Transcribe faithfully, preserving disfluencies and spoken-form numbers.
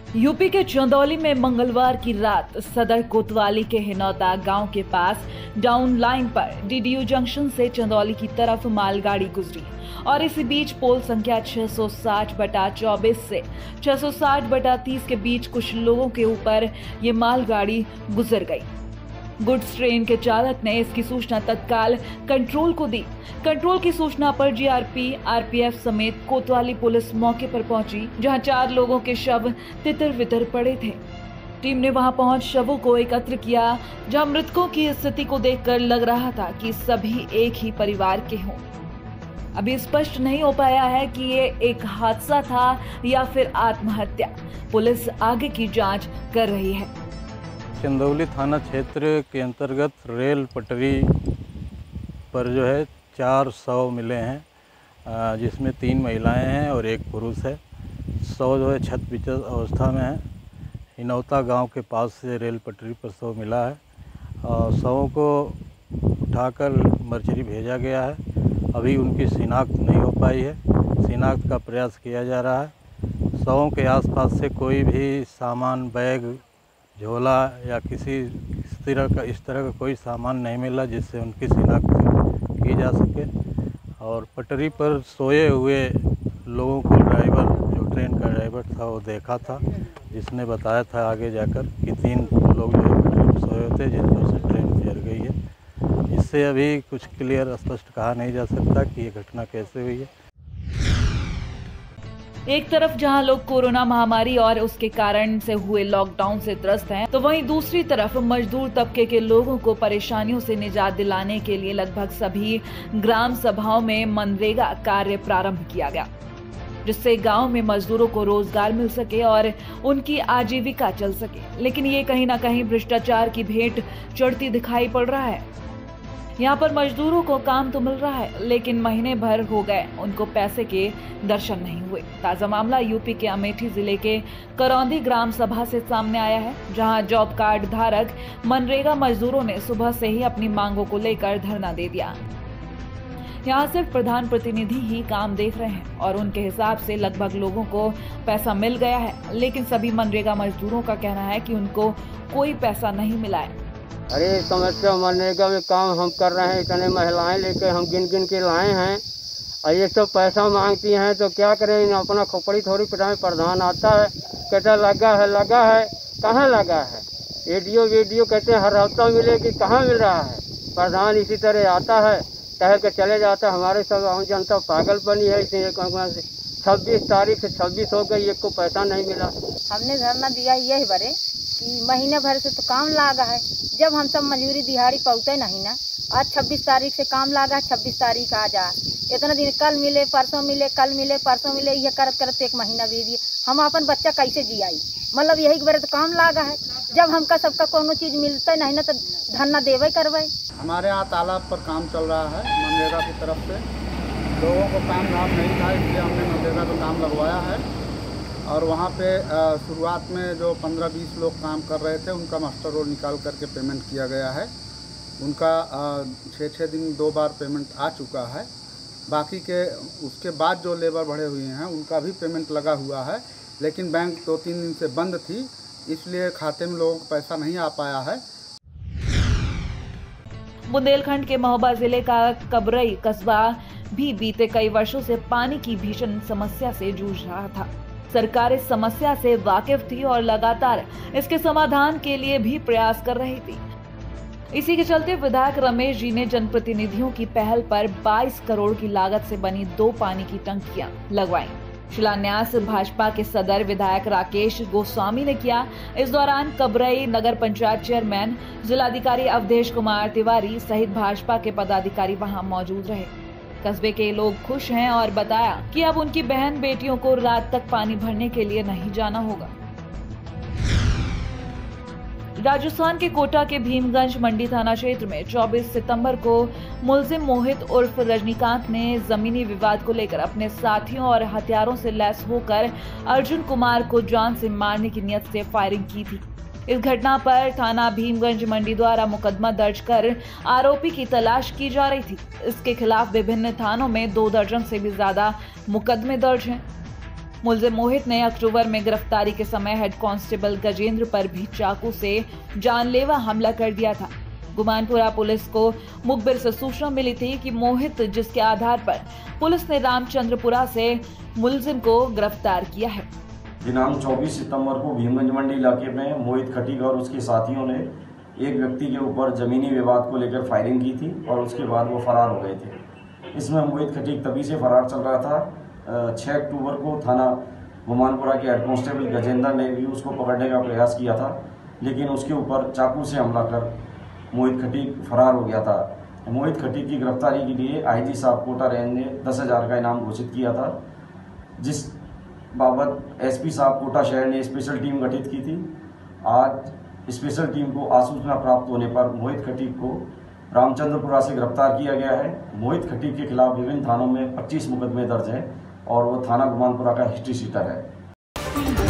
UP के चंदौली में मंगलवार की रात सदर कोतवाली के हिनौता गांव के पास डाउन लाइन पर डीडीयू जंक्शन से चंदौली की तरफ मालगाड़ी गुजरी और इसी बीच पोल संख्या छह सौ साठ बटा चौबीस से छह सौ साठ बटा तीस के बीच कुछ लोगों के ऊपर ये मालगाड़ी गुजर गई। गुड्स ट्रेन के चालक ने इसकी सूचना तत्काल कंट्रोल को दी। कंट्रोल की सूचना पर जीआरपी, आरपीएफ समेत कोतवाली पुलिस मौके पर पहुंची, जहां चार लोगों के शव तितर बितर पड़े थे। टीम ने वहां पहुंच शवों को एकत्र किया, जहां मृतकों की स्थिति को देखकर लग रहा था कि सभी एक ही परिवार के हों। अभी स्पष्ट नहीं हो पाया है कि ये एक हादसा था या फिर आत्महत्या। पुलिस आगे की जांच कर रही है। चंदौली थाना क्षेत्र के अंतर्गत रेल पटरी पर जो है चार शव मिले हैं, जिसमें तीन महिलाएं हैं और एक पुरुष है। शव जो है छत बिछत अवस्था में है। हिनौता गांव के पास से रेल पटरी पर शव मिला है और शवों को उठाकर मर्चरी भेजा गया है। अभी उनकी शिनाख्त नहीं हो पाई है, शिनाख्त का प्रयास किया जा रहा है। शवों के आसपास से कोई भी सामान, बैग, झोला या किसी इस तरह का इस तरह का कोई सामान नहीं मिला जिससे उनकी शिनाख्त की जा सके। और पटरी पर सोए हुए लोगों को ड्राइवर, जो ट्रेन का ड्राइवर था, वो देखा था, जिसने बताया था आगे जाकर कि तीन लोग जो है पटरी पर सोए होते जिन पर से ट्रेन गुजर गई है। इससे अभी कुछ क्लियर स्पष्ट कहा नहीं जा सकता कि ये घटना कैसे हुई है। एक तरफ जहां लोग कोरोना महामारी और उसके कारण से हुए लॉकडाउन से त्रस्त हैं, तो वहीं दूसरी तरफ मजदूर तबके के लोगों को परेशानियों से निजात दिलाने के लिए लगभग सभी ग्राम सभाओं में मनरेगा कार्य प्रारंभ किया गया, जिससे गांव में मजदूरों को रोजगार मिल सके और उनकी आजीविका चल सके। लेकिन ये कहीं ना कहीं भ्रष्टाचार की भेंट चढ़ती दिखाई पड़ रहा है। यहाँ पर मजदूरों को काम तो मिल रहा है, लेकिन महीने भर हो गए उनको पैसे के दर्शन नहीं हुए। ताजा मामला यूपी के अमेठी जिले के करौंदी ग्राम सभा से सामने आया है, जहां जॉब कार्ड धारक मनरेगा मजदूरों ने सुबह से ही अपनी मांगों को लेकर धरना दे दिया। यहाँ सिर्फ प्रधान प्रतिनिधि ही काम देख रहे हैं और उनके हिसाब से लगभग लोगों को पैसा मिल गया है, लेकिन सभी मनरेगा मजदूरों का कहना है कि उनको कोई पैसा नहीं मिला है। अरे समस्या मनरेगा में काम हम कर रहे हैं, इतने महिलाएं लेके हम गिन गिन के लाए हैं और ये सब पैसा मांगती हैं तो क्या करें। अपना खोपड़ी थोड़ी पिटाएं। प्रधान आता है, कहता लगा है लगा है, कहाँ लगा है। वीडियो वीडियो कहते हैं हर हफ्ता मिलेगी, कहाँ मिल रहा है। प्रधान इसी तरह आता है, टहल के चले जाता है। हमारे सब आम जनता पागल बनी है। इसी छब्बीस तारीख से छब्बीस हो गई, एक को पैसा नहीं मिला। हमने धरना दिया यही बरे कि महीने भर से तो काम लगा है, जब हम सब मजदूरी दिहाड़ी पहुँचते नहीं ना। आज छब्बीस तारीख से काम लगा, छब्बीस तारीख आ जा, इतना दिन कल मिले परसों मिले कल मिले परसों मिले, ये करत करत एक महीना बीत दिए। हम अपन बच्चा कैसे जियाई, मतलब यही बार तो काम लगा है। जब हमका सबका कोनो चीज़ मिलता नहीं ना तो धरना देवे करवे। हमारे यहाँ तालाब पर काम चल रहा है मनरेगा की तरफ से। लोगों को काम लाभ नहीं था, इसलिए हमने मनरेगा का काम लगवाया है। और वहाँ पे शुरुआत में जो पंद्रह बीस लोग काम कर रहे थे, उनका मास्टर रोल निकाल करके पेमेंट किया गया है। उनका छः छः दिन दो बार पेमेंट आ चुका है। बाकी के उसके बाद जो लेबर बढ़े हुए हैं उनका भी पेमेंट लगा हुआ है, लेकिन बैंक दो तीन दिन से बंद थी, इसलिए खाते में लोगों को पैसा नहीं आ पाया है। बुंदेलखंड के महोबा जिले का कबरई कस्बा भी बीते कई वर्षों से पानी की भीषण समस्या से जूझ रहा था। सरकार इस समस्या से वाकिफ थी और लगातार इसके समाधान के लिए भी प्रयास कर रही थी। इसी के चलते विधायक रमेश जी ने जनप्रतिनिधियों की पहल पर बाईस करोड़ की लागत से बनी दो पानी की टंकियां लगवाई। शिलान्यास भाजपा के सदर विधायक राकेश गोस्वामी ने किया। इस दौरान कबरई नगर पंचायत चेयरमैन, जिलाधिकारी अवधेश कुमार तिवारी सहित भाजपा के पदाधिकारी वहां मौजूद रहे। कस्बे के लोग खुश हैं और बताया कि अब उनकी बहन बेटियों को रात तक पानी भरने के लिए नहीं जाना होगा। राजस्थान के कोटा के भीमगंज मंडी थाना क्षेत्र में चौबीस सितंबर को मुलजिम मोहित उर्फ रजनीकांत ने जमीनी विवाद को लेकर अपने साथियों और हथियारों से लैस होकर अर्जुन कुमार को जान से मारने की नियत से फायरिंग की थी। इस घटना पर थाना भीमगंज मंडी द्वारा मुकदमा दर्ज कर आरोपी की तलाश की जा रही थी। इसके खिलाफ विभिन्न थानों में दो दर्जन से भी ज्यादा मुकदमे दर्ज हैं। मुलजिम मोहित ने अक्टूबर में गिरफ्तारी के समय हेड कांस्टेबल गजेंद्र पर भी चाकू से जानलेवा हमला कर दिया था। गुमानपुरा पुलिस को मुखबिर से सूचना मिली थी कि मोहित, जिसके आधार पर पुलिस ने रामचंद्रपुरा से मुलजिम को गिरफ्तार किया है। दिनांक चौबीस सितंबर को भीमगंज मंडी इलाके में मोहित खटीक और उसके साथियों ने एक व्यक्ति के ऊपर जमीनी विवाद को लेकर फायरिंग की थी और उसके बाद वो फरार हो गए थे। इसमें मोहित खटीक तभी से फरार चल रहा था। छः अक्टूबर को थाना गुमानपुरा के हेड कांस्टेबल गजेंद्र ने भी उसको पकड़ने का प्रयास किया था, लेकिन उसके ऊपर चाकू से हमला कर मोहित खटीक फरार हो गया था। मोहित खटीक की गिरफ्तारी के लिए आईजी साहब कोटा रेंज ने दस हज़ार का इनाम घोषित किया था, जिस बाबत एसपी साहब कोटा शहर ने स्पेशल टीम गठित की थी। आज स्पेशल टीम को आसूचना प्राप्त होने पर मोहित खटीक को रामचंद्रपुरा से गिरफ्तार किया गया है। मोहित खटीक के खिलाफ विभिन्न थानों में पच्चीस मुकदमे दर्ज हैं और वो थाना गुमानपुरा का हिस्ट्री शीटर है।